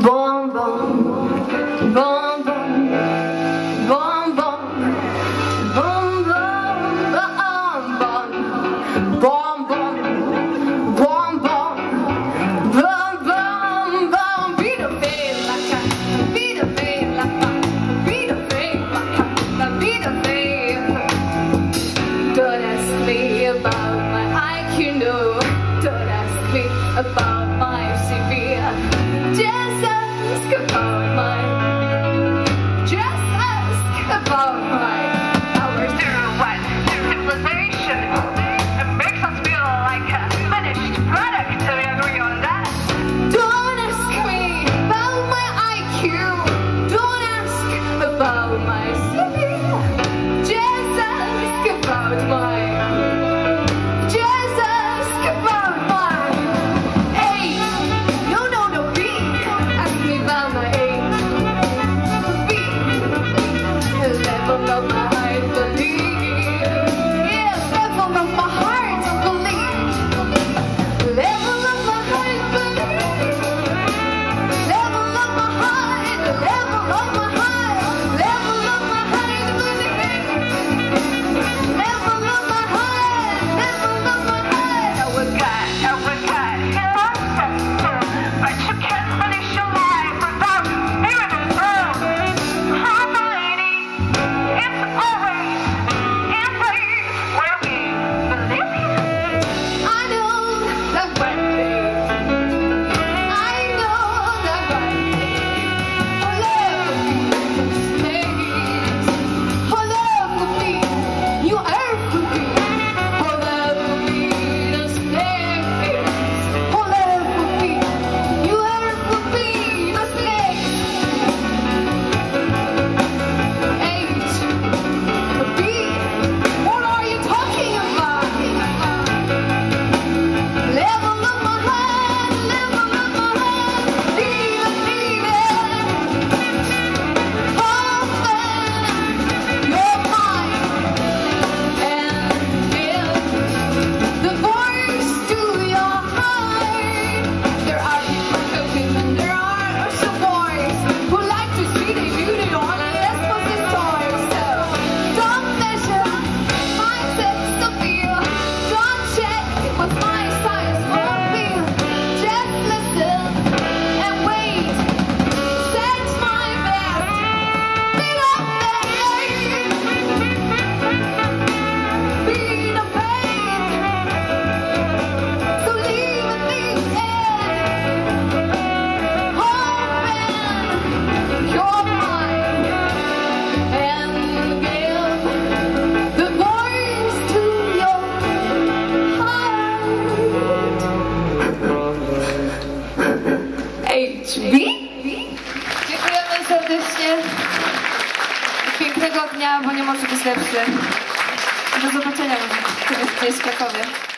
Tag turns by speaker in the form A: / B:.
A: Bom, bom, bom, bom, bom, bom, bom, bom, bom, bom, bom, bom, bom, bom, bom, vida bela, vida bela, vida bela, vida bela. Don't ask me about my IQ, no. Don't ask me about my CV. Just ask about mine. Just ask about mine. Our what? Civilization. It makes us feel like a finished product. Do we agree on that? Don't ask me about my IQ. Don't ask about my CV. Just ask about mine. Just ask about mine. Age. No, no, no, B. Ask me about my age. B. Level of my heart, believe. Yeah, level of my heart, believe. Level of my heart, believe. Level of my heart, level of my heart, level of my heart, believe. Level of my heart, level of my heart. Oh, we got, but you can't finish your life without hearing it through. Harmony, it's always in place where we believe. I know that one day. I know that one day. Oh, love stays. Oh, love will be your earth will be. Oh, love will be the stays. Oh, love will be your earth will be the stays. H, B, what are you talking about? Level of my heart, level of my heart, leave it, leave it. Open your mind and give the voice to your heart. There are people cooking and there are some boys who like to see the beauty on a lesbian toys. So don't measure my sense of feel. Don't check what my size will feel. Just listen and wait. Set my best. Beat up that pain. Beat up pain. So leave it things in. Open your mind and give the voice to your heart. HB? Dziękujemy serdecznie. Pięknego dnia, bo nie może być lepszy. Do zobaczenia w Krakowie.